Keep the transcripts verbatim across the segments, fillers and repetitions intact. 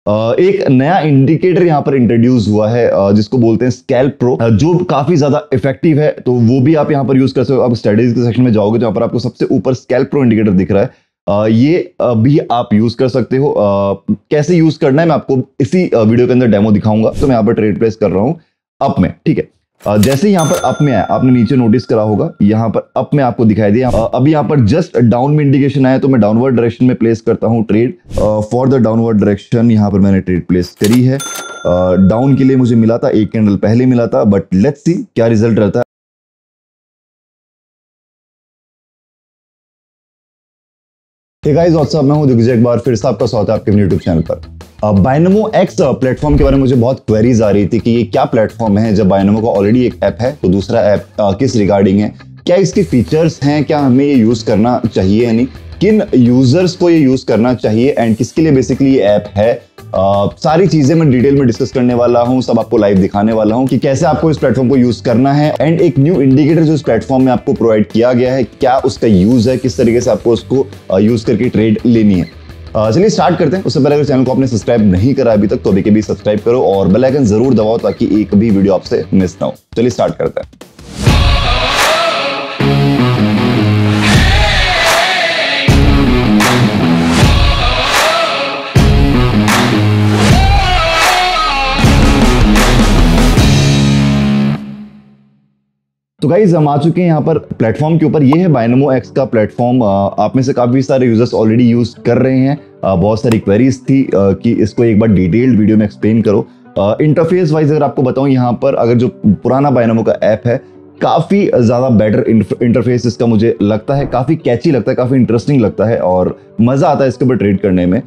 अ, एक नया इंडिकेटर यहाँ पर इंट्रोड्यूस हुआ है अ, जिसको बोलते हैं स्कैल्प प्रो, अ, जो काफी ज्यादा इफेक्टिव है। तो वो भी आप यहाँ पर यूज कर सकते हो। आप स्ट्रेटेजी के सेक्शन में जाओगे तो यहाँ पर आपको सबसे ऊपर स्कैल्प प्रो इंडिकेटर दिख रहा है। अ, ये अ, भी आप यूज कर सकते हो। अ, कैसे यूज करना है मैं आपको इसी अ, वीडियो के अंदर डेमो दिखाऊंगा। तो मैं यहाँ पर ट्रेड प्लेस कर रहा हूँ अप में, ठीक है। अ, जैसे ही यहाँ पर अप में आया, आपने नीचे नोटिस करा होगा, यहाँ पर अप में आपको दिखाई दिया। अ, अभी यहाँ पर जस्ट डाउन में इंडिकेशन आया, तो मैं डाउनवर्ड डायरेक्शन में प्लेस करता हूँ trade. For the downward direction यहाँ पर मैंने ट्रेड प्लेस करी है। डाउन uh, के लिए मुझे मिला था, एक कैंडल पहले मिला था, बट लेट्स सी क्या रिजल्ट रहता है। हे गाइस व्हाट्सअप, मैं हूं दिग्विजय, एक बार फिर से आपका स्वागत है आपके यूट्यूब चैनल पर। बाइनोमो एक्स प्लेटफॉर्म के बारे में मुझे बहुत क्वेरीज आ रही थी कि ये क्या प्लेटफॉर्म है। जब बाइनोमो का ऑलरेडी एक ऐप है तो दूसरा ऐप किस रिगार्डिंग है, क्या इसके फीचर्स हैं, क्या हमें ये यूज करना चाहिए या नहीं, किन यूजर्स को ये यूज करना चाहिए एंड किसके लिए बेसिकली ये ऐप है। Uh, सारी चीजें मैं डिटेल में डिस्कस करने वाला हूं, सब आपको लाइव दिखाने वाला हूं कि कैसे आपको इस प्लेटफॉर्म को यूज करना है एंड एक न्यू इंडिकेटर जो इस प्लेटफॉर्म में आपको प्रोवाइड किया गया है, क्या उसका यूज है, किस तरीके से आपको उसको यूज करके ट्रेड लेनी है। uh, चलिए स्टार्ट करते हैं। उससे पहले अगर चैनल को आपने सब्सक्राइब नहीं करा अभी तक तो अभी के भी सब्सक्राइब करो और बेल आइकन जरूर दबाओ ताकि एक भी वीडियो आपसे मिस ना हो। चलिए स्टार्ट करते हैं। तो गाइज हम आ चुके हैं यहाँ पर प्लेटफॉर्म के ऊपर। ये है बाइनोमो एक्स का प्लेटफॉर्म। आप में से काफी सारे यूजर्स ऑलरेडी यूज कर रहे हैं। बहुत सारी क्वेरीज थी कि इसको एक बार डिटेल्ड वीडियो में एक्सप्लेन करो। इंटरफेस वाइज अगर आपको बताऊं, यहाँ पर अगर जो पुराना बाइनोमो का ऐप है, काफी ज्यादा बेटर इंटरफेस इसका मुझे लगता है, काफी कैची लगता है, काफी इंटरेस्टिंग लगता है और मजा आता है इसके ऊपर ट्रेड करने में।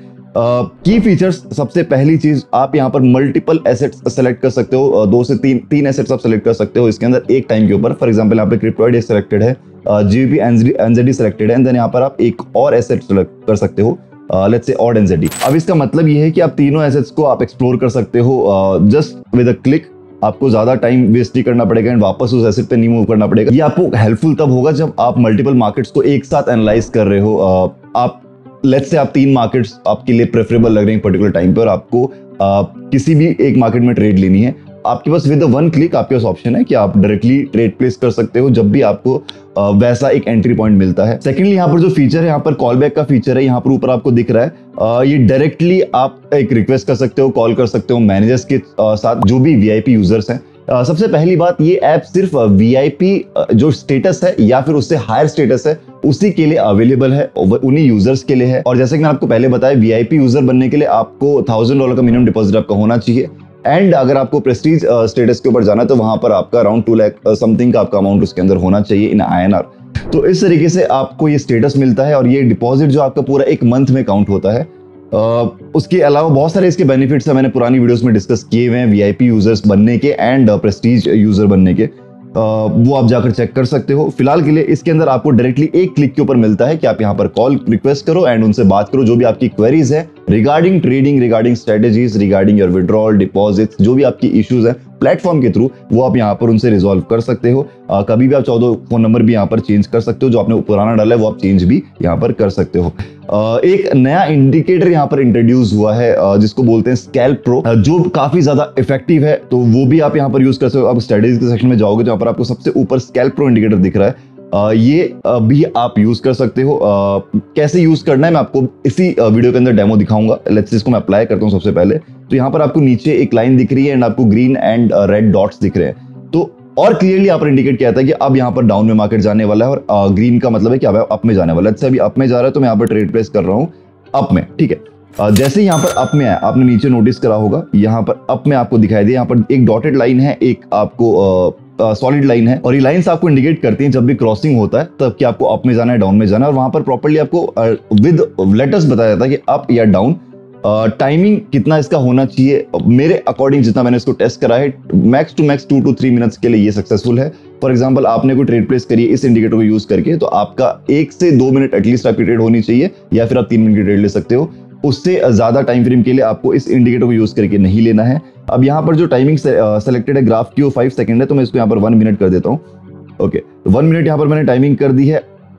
की uh, फीचर्स, सबसे पहली चीज, आप यहाँ पर मल्टीपल एसेट्स सेलेक्ट कर सकते हो। uh, दो से तीन तीन एसेट्स आप सेलेक्ट कर सकते हो इसके अंदर एक टाइम के ऊपर। फॉर एग्जांपल यहाँ पे क्रिप्टोइड सेलेक्टेड है, जीबीपी एनजेडी सेलेक्टेड है, एंड देन यहाँ पर आप एक और एसेट सेलेक्ट कर सकते हो, लेट्स से ऑड एनजेडी। अब इसका मतलब ये है कि आप तीनों एसेट्स को आप एक्सप्लोर कर सकते हो जस्ट विद अ क्लिक। आपको ज्यादा टाइम वेस्ट नहीं करना पड़ेगा एंड वापस उस एसेट पे नहीं मूव करना पड़ेगा। ये आपको हेल्पफुल तब होगा जब आप मल्टीपल मार्केट्स को एक साथ एनालाइज कर रहे हो। uh, आप लेट्स से आप तीन मार्केट्स आपके लिए प्रेफरेबल लग रहे हैं पर्टिकुलर टाइम पे और आपको आ, किसी भी एक मार्केट में ट्रेड लेनी है, आपके पास विद वन क्लिक आपके पास ऑप्शन है कि आप डायरेक्टली ट्रेड प्लेस कर सकते हो जब भी आपको आ, वैसा एक एंट्री पॉइंट मिलता है। सेकेंडली यहाँ पर जो फीचर है, यहाँ पर कॉल बैक का फीचर है, यहाँ पर ऊपर आपको दिख रहा है। आ, ये डायरेक्टली आप एक रिक्वेस्ट कर सकते हो, कॉल कर सकते हो मैनेजर्स के आ, साथ जो भी वीआईपी यूजर्स हैं। Uh, सबसे पहली बात, ये ऐप सिर्फ वीआईपी uh, जो स्टेटस है या फिर उससे हायर स्टेटस है उसी के लिए अवेलेबल है, उन्हीं यूजर्स के लिए है। और जैसे कि मैंने आपको पहले बताया, वीआईपी यूजर बनने के लिए आपको थाउजेंड डॉलर का मिनिमम डिपॉजिट आपका होना चाहिए एंड अगर आपको प्रेस्टीज स्टेटस के ऊपर जाना है तो वहां पर आपका अराउंड टू लाख समथिंग का आपका अमाउंट उसके अंदर होना चाहिए इन आईएनआर। तो इस तरीके से आपको ये स्टेटस मिलता है और ये डिपॉजिट जो आपका पूरा एक मंथ में काउंट होता है। Uh, उसके अलावा बहुत सारे इसके बेनिफिट्स है, मैंने पुरानी वीडियोस में डिस्कस किए हुए हैं वीआईपी यूजर्स बनने के एंड प्रेस्टीज यूजर बनने के। uh, वो आप जाकर चेक कर सकते हो। फिलहाल के लिए इसके अंदर आपको डायरेक्टली एक क्लिक के ऊपर मिलता है कि आप यहाँ पर कॉल रिक्वेस्ट करो एंड उनसे बात करो, जो भी आपकी क्वेरीज है regarding trading, regarding strategies, regarding your withdrawal, deposits, जो भी आपकी इश्यूज है प्लेटफॉर्म के थ्रू, वो आप यहाँ पर उनसे रिजॉल्व कर सकते हो। आ, कभी भी आप चाहो तो फोन नंबर भी यहाँ पर चेंज कर सकते हो, जो आपने पुराना डाला है वो आप चेंज भी यहाँ पर कर सकते हो। आ, एक नया इंडिकेटर यहाँ पर इंट्रोड्यूस हुआ है आ, जिसको बोलते हैं स्कैल्प प्रो, जो काफी ज्यादा इफेक्टिव है, तो वो भी आप यहाँ पर यूज कर सकते हो। आप स्ट्रेटेजी के सेक्शन में जाओगे तो यहाँ पर आपको सबसे ऊपर स्कैल्प प्रो इंडिकेटर दिख रहा है। Uh, ये uh, भी आप यूज कर सकते हो। uh, कैसे यूज करना है मैं आपको इसी uh, वीडियो के अंदर डेमो दिखाऊंगा। लेट्स से इसको मैं अप्लाई करता हूं। सबसे पहले तो यहाँ पर आपको नीचे एक लाइन दिख रही है एंड आपको ग्रीन एंड रेड डॉट्स दिख रहे हैं। तो और क्लियरली यहाँ पर इंडिकेट किया था कि अब यहाँ पर डाउन में मार्केट जाने वाला है और ग्रीन uh, का मतलब है कि अब अप में जाने वाला है। अभी अप में जा रहा है तो मैं यहाँ पर ट्रेड प्लेस कर रहा हूँ अप में, ठीक है। uh, जैसे ही यहाँ पर अप में आया, आपने नीचे नोटिस करा होगा, यहाँ पर अप में आपको दिखाई दे, यहाँ पर एक डॉटेड लाइन है, एक आपको uh, सॉलिड uh, लाइन है और ये लाइंस आपको इंडिकेट करती हैं जब भी क्रॉसिंग होता है तब कि आपको अप में जाना है, डाउन में जाना है। और वहां पर प्रॉपर्ली आपको विद uh, लेटर्स बताया जाता है कि अप या डाउन। टाइमिंग uh, कितना इसका होना चाहिए, मेरे अकॉर्डिंग जितना मैंने इसको टेस्ट करा है, max to max two two three minutes के लिए ये सक्सेसफुल है। फॉर एग्जांपल आपने कोई ट्रेड प्लेस करी इस इंडिकेटर को यूज करके, तो आपका एक से दो मिनट एटलीस्ट आपकी ट्रेड होनी चाहिए या फिर आप तीन मिनट की ट्रेड ले सकते हो। उससे ज्यादा टाइम फ्रेम के लिए आपको इस इंडिकेटर को यूज करके नहीं लेना है। अब यहाँ पर जो टाइमिंग सेलेक्टेड है ग्राफ की वो फाइव सेकंड है, तो मैं इसको यहाँ पर वन मिनट कर देता हूँ। ओके, वन मिनट यहाँ पर मैंने टाइमिंग कर दी है।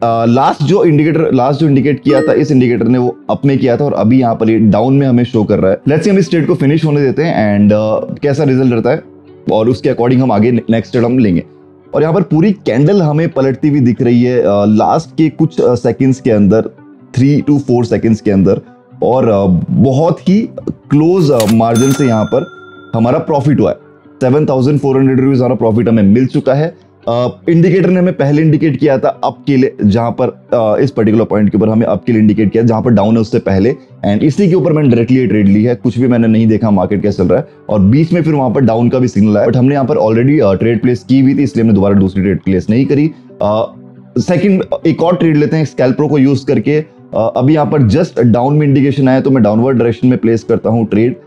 लास्ट जो इंडिकेटर लास्ट जो इंडिकेट किया था, इस इंडिकेटर ने वो अप में किया था और अभी यहाँ पर ये डाउन में हमें शो कर रहा है। लेट्स सी हम इस ट्रेड को फिनिश होने देते हैं एंड uh, कैसा रिजल्ट रहता है और उसके अकॉर्डिंग हम आगे नेक्स्ट ट्रेड हम लेंगे। और यहाँ पर पूरी कैंडल हमें पलटती हुई दिख रही है लास्ट uh, के कुछ सेकंड्स uh, के अंदर, थ्री टू फोर सेकंड्स के अंदर, और uh, बहुत ही क्लोज मार्जिन uh, से यहाँ पर हमारा प्रॉफिट हुआ है। Seven thousand four hundred rupees हमारा प्रॉफिट हमें मिल चुका है। इंडिकेटर uh, ने हमें पहले इंडिकेट किया था अप के लिए, जहां पर uh, इस पर्टिकुलर पॉइंट के ऊपर हमें अप के लिए इंडिकेट किया, जहां पर डाउन है उससे पहले, एंड इसी के ऊपर मैंने डायरेक्टली ट्रेड ली है। कुछ भी मैंने नहीं देखा मार्केट कैसे चल रहा है, और बीच में फिर वहां पर डाउन का भी सिग्नल आया, बट हमने यहाँ पर ऑलरेडी ट्रेड प्लेस की हुई थी, इसलिए हमने दोबारा दूसरी ट्रेड प्लेस नहीं करी। सेकंड uh, एक और ट्रेड लेते हैं स्कैल्प्रो को यूज करके। uh, अभी यहाँ पर जस्ट डाउन में इंडिकेशन आया तो मैं डाउनवर्ड डायरेक्शन में प्लेस करता हूँ trade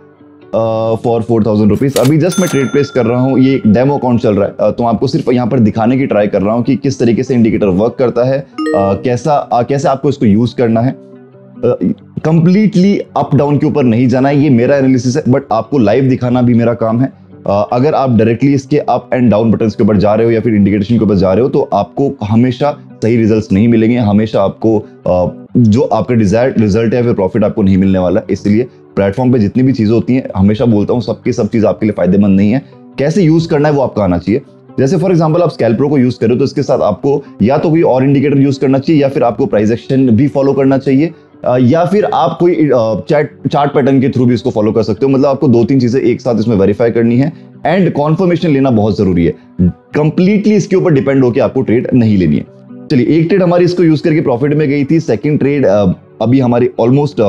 for four thousand rupees. अभी जस्ट मैं ट्रेड प्लेस कर रहा हूँ, ये डेमो अकाउंट चल रहा है, uh, तो आपको सिर्फ यहाँ पर दिखाने की ट्राई कर रहा हूँ कि किस तरीके से इंडिकेटर वर्क करता है, uh, कैसा uh, कैसे आपको इसको यूज करना है। कंप्लीटली अप डाउन के ऊपर नहीं जाना है, ये मेरा एनालिसिस है, बट आपको लाइव दिखाना भी मेरा काम है। uh, अगर आप डायरेक्टली इसके अप एंड डाउन बटन के ऊपर जा रहे हो या फिर इंडिकेशन के ऊपर जा रहे हो, तो आपको हमेशा सही रिजल्ट्स नहीं मिलेंगे, हमेशा आपको uh, जो आपका डिजायर्ड रिजल्ट है फिर प्रॉफिट आपको नहीं मिलने वाला। इसलिए प्लेटफॉर्म पे जितनी भी चीजें होती हैं, हमेशा बोलता हूँ सबकी सब चीज आपके लिए फायदेमंद नहीं है। कैसे यूज करना है वो आपका आना चाहिए। जैसे फॉर एग्जांपल आप स्कैल्प्रो को यूज करो तो इसके साथ आपको या तो कोई और इंडिकेटर यूज करना चाहिए, या फिर आपको प्राइस एक्शन भी फॉलो करना चाहिए, या फिर आप कोई चार्ट चार्ट पैटर्न के थ्रू भी इसको फॉलो कर सकते हो। मतलब आपको दो तीन चीजें एक साथ इसमें वेरीफाई करनी है, एंड कॉन्फर्मेशन लेना बहुत जरूरी है। कंप्लीटली इसके ऊपर डिपेंड होकर आपको ट्रेड नहीं लेनी है। चलिए, एक ट्रेड हमारी इसको यूज करके प्रॉफिट में गई थी। सेकंड ट्रेड अभी हमारी ऑलमोस्ट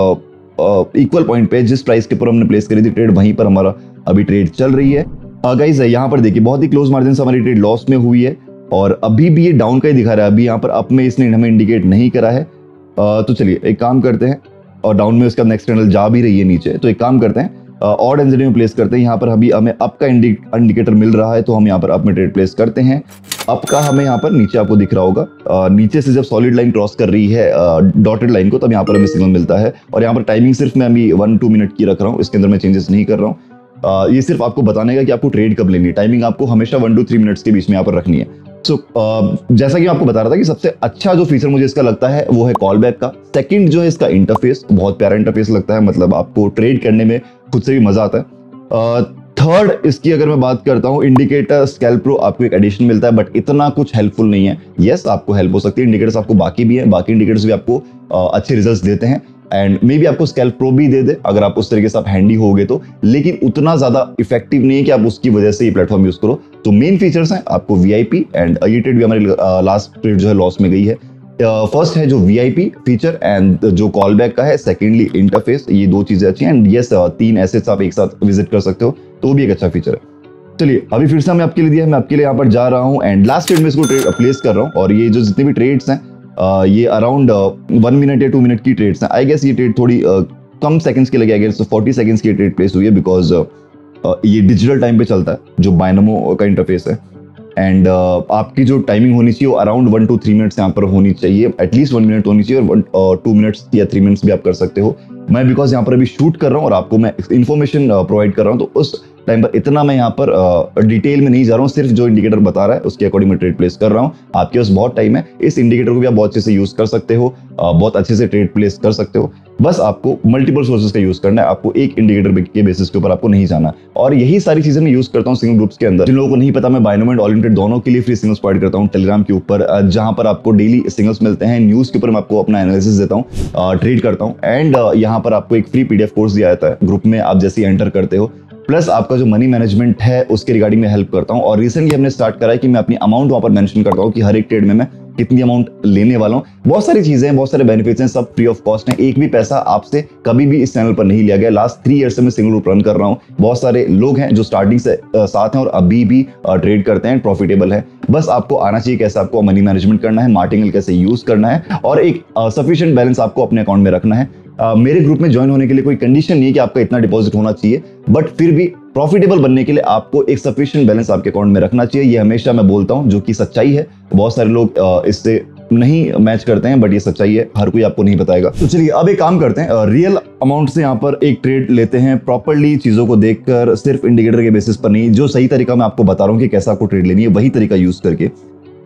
इक्वल पॉइंट पे, जिस प्राइस के ऊपर हमने प्लेस करी थी ट्रेड, वहीं पर हमारा अभी ट्रेड चल रही है। गाइस यहाँ पर देखिए बहुत ही क्लोज मार्जिन से हमारी ट्रेड लॉस में हुई है, और अभी भी ये डाउन का ही दिखा रहा है। अभी यहाँ पर अप में इसने हमें इंडिकेट नहीं करा है। uh, तो चलिए एक काम करते हैं, और डाउन में उसका नेक्स्ट कैंडल जा भी रही है नीचे, तो एक काम करते हैं ऑड एंड में प्लेस करते हैं। यहाँ पर अभी हमें अप का इंडिकेटर मिल रहा है, तो हम यहाँ पर अप में ट्रेड प्लेस करते हैं। अप का हमें यहाँ पर नीचे आपको दिख रहा होगा, आ, नीचे से जब सॉलिड लाइन क्रॉस कर रही है डॉटेड लाइन को, तब यहाँ पर हमें सिग्नल मिलता है। और यहाँ पर टाइमिंग सिर्फ मैं अभी वन टू मिनट की रख रहा हूँ, इसके अंदर मैं चेंजेस नहीं कर रहा हूँ। ये सिर्फ आपको बताने का कि आपको ट्रेड कब लेनी है। टाइमिंग आपको हमेशा वन टू थ्री मिनट्स के बीच में यहाँ पर रखनी है। सो so, जैसा कि मैं आपको बता रहा था कि सबसे अच्छा जो फीचर मुझे इसका लगता है वो है कॉल बैक का। सेकंड जो है इसका इंटरफेस, बहुत प्यारा इंटरफेस लगता है, मतलब आपको ट्रेड करने में खुद से भी मजा आता है। थर्ड uh, इसकी अगर मैं बात करता हूँ, इंडिकेटर स्कैल्प्रो आपको एक एडिशन मिलता है, बट इतना कुछ हेल्पफुल नहीं है। यस, आपको हेल्प हो सकती है, इंडिकेटर्स आपको बाकी भी है, बाकी इंडिकेटर्स भी आपको uh, अच्छे रिजल्ट्स देते हैं, एंड मे बी आपको स्कैल्प्रो भी दे दे अगर आप उस तरीके से आप हैंडी होगे तो, लेकिन उतना ज्यादा इफेक्टिव नहीं है कि आप उसकी वजह से ये प्लेटफॉर्म यूज करो। तो मेन फीचर्स हैं आपको वीआईपी, एंड ये ट्रेड भी हमारी लास्ट ट्रेड जो है लॉस में गई है। फर्स्ट uh, है जो वीआईपी फीचर, एंड जो कॉल बैक का है। सेकेंडली इंटरफेस, ये दो चीजें अच्छी हैं, एंड यस तीन एसेट्स आप एक साथ विजिट कर सकते हो, तो भी एक अच्छा फीचर है। चलिए अभी फिर से हमने आपके लिए दिया है, मैं आपके लिए यहाँ पर जा रहा हूँ, एंड लास्ट ट्रेड में इसको प्लेस कर रहा हूँ। और ये जो जितने भी ट्रेड्स हैं Uh, ये अराउंड वन मिनट या टू मिनट की ट्रेड्स हैं। आई गेस ये ट्रेड थोड़ी uh, कम सेकंड्स के लगे, आई गेस फोर्टी सेकंड्स की ट्रेड प्लेस हुई है, बिकॉज uh, uh, ये डिजिटल टाइम पे चलता है जो बायनोमो का इंटरफेस है, एंड uh, आपकी जो टाइमिंग होनी चाहिए वो around one two three minutes यहाँ पर होनी चाहिए, एटलीस्ट वन मिनट होनी चाहिए, और टू मिनट्स या थ्री मिनट्स भी आप कर सकते हो। मैं बिकॉज यहाँ पर अभी शूट कर रहा हूँ और आपको मैं इन्फॉर्मेशन प्रोवाइड कर रहा हूँ, तो उस टाइम पर इतना मैं यहाँ पर डिटेल में नहीं जा रहा हूँ, सिर्फ जो इंडिकेटर बता रहा है उसके अकॉर्डिंग मैं ट्रेड प्लेस कर रहा हूँ। आपके पास बहुत टाइम है, इस इंडिकेटर को भी आप बहुत अच्छे से यूज कर सकते हो, बहुत अच्छे से ट्रेड प्लेस कर सकते हो। बस आपको मल्टीपल सोर्सेज का यूज करना है, आपको एक इंडिकेटर के बेसिस के ऊपर आपको नहीं जाना। और यही सारी चीजें मैं यूज करता हूँ सिंगल ग्रुप्स के अंदर। जिन लोगों को नहीं पता, मैं बायनोमो एंड ऑल इंडिया दोनों के लिए फ्री सिग्नल्स प्रोवाइड करता हूँ टेलीग्राम के ऊपर, जहां पर आपको डेली सिग्नल्स मिलते हैं। न्यूज के ऊपर मैं आपको अपना एनालिसिस देता हूँ, ट्रेड करता हूँ, एंड यहाँ पर आपको एक फ्री पीडीएफ कोर्स दिया जाता है ग्रुप में, आप जैसे एंटर करते हो। प्लस आपका जो मनी मैनेजमेंट है उसके रिगार्डिंग में हेल्प करता हूं। और रिसेंटली हमने स्टार्ट करा है कि मैं अपनी अमाउंट वहां पर मेंशन करता हूं कि हर एक ट्रेड में मैं कितनी अमाउंट लेने वाला हूं। बहुत सारी चीजें हैं, बहुत सारे बेनिफिट्स हैं, सब फ्री ऑफ कॉस्ट हैं। एक भी पैसा आपसे कभी भी इस चैनल पर नहीं लिया गया। लास्ट थ्री ईयर से मैं सिंगल ग्रुप रन कर रहा हूं। बहुत सारे लोग हैं जो स्टार्टिंग से साथ हैं और अभी भी ट्रेड करते हैं, प्रॉफिटेबल है। बस आपको आना चाहिए कैसे आपको मनी मैनेजमेंट करना है, मार्टिंगल कैसे यूज करना है, और एक सफिशिएंट बैलेंस आपको अपने अकाउंट में रखना है। Uh, मेरे ग्रुप में ज्वाइन होने के लिए कोई कंडीशन नहीं है कि आपका इतना डिपॉजिट होना चाहिए, बट फिर भी प्रॉफिटेबल बनने के लिए आपको एक सफिशिएंट बैलेंस आपके अकाउंट में रखना चाहिए। ये हमेशा मैं बोलता हूं, जो कि सच्चाई है। बहुत सारे लोग uh, इससे नहीं मैच करते हैं, बट ये सच्चाई है, हर कोई आपको नहीं बताएगा। तो चलिए अब एक काम करते हैं, रियल अमाउंट से यहाँ पर एक ट्रेड लेते हैं, प्रॉपर्ली चीजों को देखकर, सिर्फ इंडिकेटर के बेसिस पर नहीं। जो सही तरीका मैं आपको बता रहा हूँ कि कैसा आपको ट्रेड लेनी है, वही तरीका यूज करके।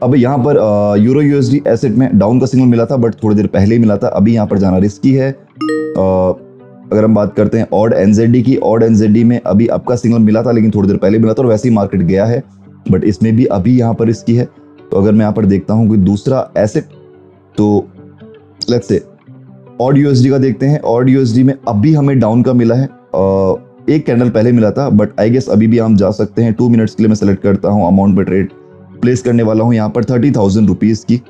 अब यहाँ पर यूरो यूएसडी एसेट में डाउन का सिग्नल मिला था, बट थोड़ी देर पहले ही मिला था। अभी यहाँ पर जाना रिस्की है। आ, अगर हम बात करते हैं ऑड एनजेडी की, ऑड एनजेडी में अभी आपका सिग्नल मिला था लेकिन थोड़ी देर पहले मिला था और वैसे ही मार्केट गया है, बट इसमें भी अभी यहाँ पर रिस्की है। तो अगर मैं यहाँ पर देखता हूँ कोई दूसरा एसेट, तो लेट्स से ऑड यूएसडी का देखते हैं। ऑड यूएसडी में अभी हमें डाउन का मिला है, आ, एक कैंडल पहले मिला था, बट आई गेस अभी भी हम जा सकते हैं। टू मिनट्स के लिए मैं सेलेक्ट करता हूँ, अमाउंट पे ट्रेड प्लेस करने वाला हूँ यहाँ पर थर्टी थाउजेंड रुपीज़ की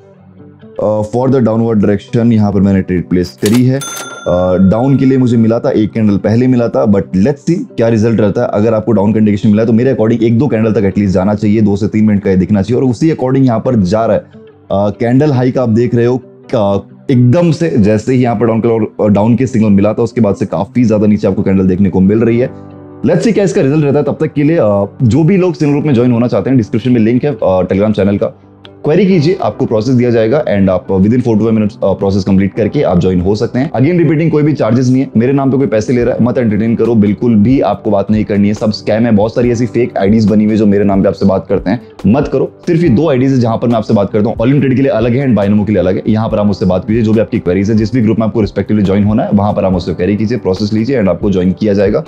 फॉर द डाउनवर्ड डायरेक्शन। यहाँ पर मैंने ट्रेड प्लेस करी है। डाउन uh, के लिए मुझे मिला था, एक कैंडल पहले मिला था, बट लेट्स सी क्या रिजल्ट रहता है। अगर आपको डाउन का इंडिकेशन मिला है तो मेरे अकॉर्डिंग एक दो कैंडल तक एटलीस्ट जाना चाहिए, दो से तीन मिनट का ये दिखना चाहिए और उसी अकॉर्डिंग यहाँ पर जा रहा है। कैंडल uh, हाई का आप देख रहे हो, uh, एकदम से जैसे ही यहाँ पर डाउन डाउन के सिग्नल मिला था उसके बाद से काफी ज्यादा नीचे आपको कैंडल देखने को मिल रही है। लेट्स सी क्या इसका रिजल्ट रहता है। तब तक के लिए जो भी लोग सिग्नल ग्रुप में ज्वाइन होना चाहते हैं, डिस्क्रिप्शन में लिंक है टेलीग्राम चैनल का, क्वेरी कीजिए, आपको प्रोसेस दिया जाएगा एंड आप within four to five minutes process complete करके आप ज्वाइन हो सकते हैं। अगेन रिपीटिंग, कोई भी चार्जेस नहीं है, मेरे नाम पे कोई पैसे ले रहा है मत एंटरटेन करो, बिल्कुल भी आपको बात नहीं करनी है, सब स्कैम है। बहुत सारी ऐसी फेक आईडीज बनी हुई जो मेरे नाम पे आपसे बात करते हैं, मत करो। सिर्फ ये दो आईडीज है जहां पर मैं आपसे बात करता हूँ, ऑल इन ट्रेड के लिए अलग है एंड बायनोमो के लिए अलग है। यहाँ पर आप मुझसे बात कीजिए, जो भी आपकी क्वेरीज है, जिस भी ग्रुप में आपको रिस्पेक्टिवली ज्वाइन होना है वहां पर आप मुझसे क्वेरी कीजिए, प्रोसेस लीजिए एंड आपको ज्वाइन किया जाएगा।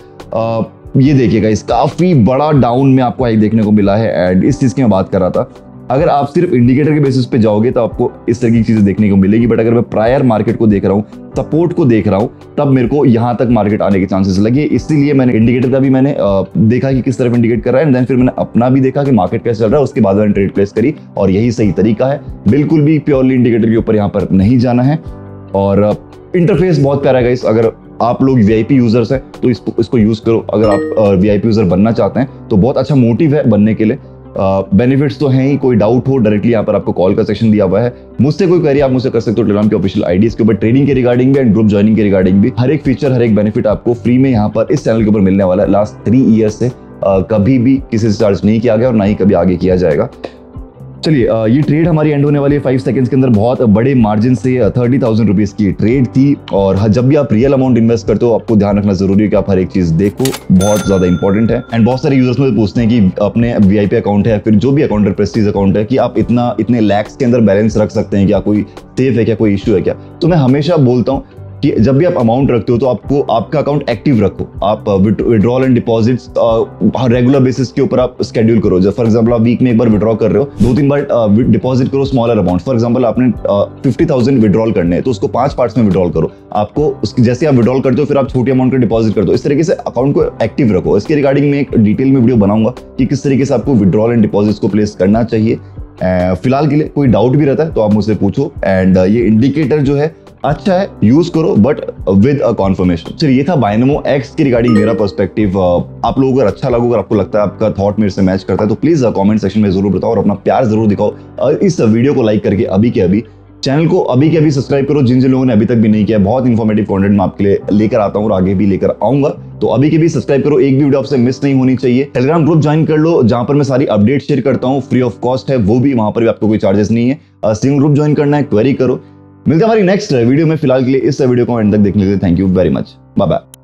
ये देखिएगा, इस काफी बड़ा डाउन में आपको हाई देखने को मिला है एंड इस चीज की मैं बात कर रहा था। अगर आप सिर्फ इंडिकेटर के बेसिस पे जाओगे तो आपको इस तरह की चीजें देखने को मिलेगी, बट अगर मैं प्रायर मार्केट को देख रहा हूँ, सपोर्ट को देख रहा हूँ, तब मेरे को यहाँ तक मार्केट आने के चांसेस लगे। इसीलिए मैंने इंडिकेटर का भी मैंने देखा कि किस तरफ इंडिकेट कर रहा है एंड देन फिर मैंने अपना भी देखा कि मार्केट कैसे चल रहा है, उसके बाद मैंने ट्रेड प्लेस करी और यही सही तरीका है। बिल्कुल भी प्योरली इंडिकेटर के ऊपर यहाँ पर नहीं जाना है। और इंटरफेस बहुत प्यारा है गाइस, अगर आप लोग वीआईपी यूजर्स हैं तो इसको इसको यूज करो। अगर आप वीआईपी यूजर बनना चाहते हैं तो बहुत अच्छा मोटिव है बनने के लिए। बेनिफिट्स uh, तो हैं ही, कोई डाउट हो डायरेक्टली यहाँ पर आपको कॉल का सेक्शन दिया हुआ है, मुझसे कोई क्वेरी आप मुझसे कर सकते हो टेलीग्राम के ऑफिशियल आईडीज के ऊपर। ट्रेडिंग के रिगार्डिंग भी एंड ग्रुप ज्वाइनिंग के रिगार्डिंग भी हर एक फीचर, हर एक बेनिफिट आपको फ्री में यहाँ पर इस चैनल के ऊपर मिलने वाला है। लास्ट थ्री ईयर से uh, कभी भी किसी से चार्ज नहीं किया गया और ना ही कभी आगे किया जाएगा। चलिए, ये ट्रेड हमारी एंड होने वाली है फाइव सेकंड्स के अंदर। बहुत बड़े मार्जिन से थर्टी थाउजेंड रुपीज की ट्रेड थी और जब भी आप रियल अमाउंट इन्वेस्ट करते हो आपको ध्यान रखना जरूरी है कि आप हर एक चीज देखो, बहुत ज्यादा इंपॉर्टेंट है। एंड बहुत सारे यूजर्स मुझे पूछते हैं कि अपने वीआईपी अकाउंट है, फिर जो भी अकाउंट है, प्रेस्टीज अकाउंट है, कि आप इतना इतने लैक्स के अंदर बैलेंस रख सकते हैं क्या, कोई सेफ है क्या, कोई इश्यू है क्या। तो मैं हमेशा बोलता हूँ कि जब भी आप अमाउंट रखते हो तो आपको आपका अकाउंट एक्टिव रखो। आप withdrawal and deposits regular basis के ऊपर आप स्केड्यूल करो। जब फॉर एग्जांपल आप वीक में एक बार विड्रॉ कर रहे हो, दो तीन बार डिपॉजिट करो स्मॉलर अमाउंट। फॉर एग्जांपल आपने फिफ्टी थाउजेंड विड्रॉल करने हैं तो उसको पांच पार्ट्स में विड्रॉल करो। आपको उसकी जैसे आप विड्रॉल करते हो फिर आप छोटी अमाउंट का डिपॉजिट कर दो। इस तरीके से अकाउंट को एक्टिव रखो। इसके रिगार्डिंग में एक डिटेल में वीडियो बनाऊंगा कि किस तरीके से आपको विड्रॉल एंड डिपॉजिट को प्लेस करना चाहिए। फिलहाल के लिए कोई डाउट भी रहता है तो आप मुझसे पूछो। एंड ये इंडिकेटर जो है अच्छा है, यूज करो बट विद अ कॉन्फर्मेशन। चलिए, ये था बायनोमो एक्स की रिगार्डिंग मेरा पर्सपेक्टिव। आप लोगों को अगर अच्छा लगा, अगर आपको लगता है आपका थॉट मेरे से मैच करता है तो प्लीज कमेंट सेक्शन में जरूर बताओ और अपना प्यार जरूर दिखाओ। इस वीडियो को लाइक करके अभी के अभी चैनल को अभी के अभी सब्सक्राइब करो जिन जिन लोगों ने अभी तक भी नहीं किया। बहुत इंफॉर्मेटिव कंटेंट मैं आपके लिए लेकर आता हूँ और आगे भी लेकर आऊंगा, तो अभी के भी सब्सक्राइब करो। एक भी वीडियो आपसे मिस नहीं होनी चाहिए। टेलीग्राम ग्रुप ज्वाइन कर लो जहां पर मैं सारी अपडेट शेयर करता हूँ, फ्री ऑफ कॉस्ट है वो भी, वहां पर भी आपको कोई चार्जेस नहीं है। सिंगल ग्रुप ज्वाइन करना है, क्वेरी करो। मिलते हैं हमारी नेक्स्ट वीडियो में। फिलहाल के लिए इस वीडियो को एंड तक देखने के लिए thank you very much, bye bye.